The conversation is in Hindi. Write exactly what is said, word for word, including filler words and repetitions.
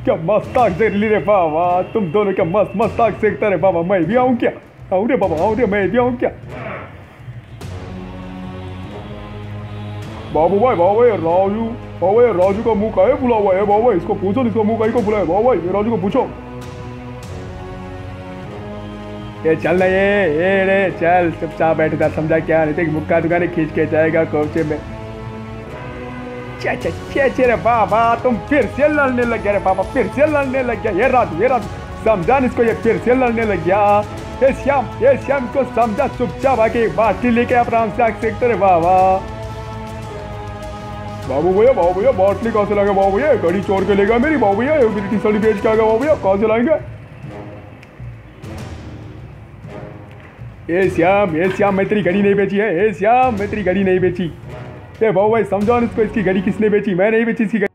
क्या मस्ताक सेक ली रे बाबा, तुम दोनों क्या मस्त मस्ताक सेकता रे बाबा। मैं भी आऊँ क्या? आऊँ रे बाबा, आऊँ रे, मैं भी आऊँ क्या? बाबू भाई, बाबू भाई राजू, बाबू भाई राजू का मुंह काहे बुला हुआ है बाबू भाई? इसको पूछो, इसको मुंह काहे को बुलाया बाबू भाई? ये राजू को पूछो। ये चल ना, ये ये रे चल, चुपचाप बैठ जा, समझा क्या? नहीं तो मुक्का दुकाने खींच के जाएगा कोचे में। चे चे चे चे रे बाबा, तुम फिर से लड़ने लग गया रे बाबा, फिर से लड़ने लग गया। ये राजू, ये राजू समझा इसको, ये फिर से लड़ने लग गया। ये श्याम, ये श्याम को समझा, चुपचाप आके बाटली लेके आराम से आग सेकते रे बाबा। बाबू भैया, बाबू भैया बाटली कहाँ से लाएंगे बाबू भैया? घड़ी चोर के लेगा मेरी बाबू भैया, मेरी टी शर्ट बेच के आ गया बाबू भैया, कहाँ से लाएंगे? ए श्याम, ए श्याम मैं तेरी घड़ी नहीं बेची है। ए श्याम मैं तेरी घड़ी नहीं बेची। ए बाबू भाई समझाओ इसको, इसकी घड़ी किसने बेची? मैं नहीं बेची इसकी घड़ी।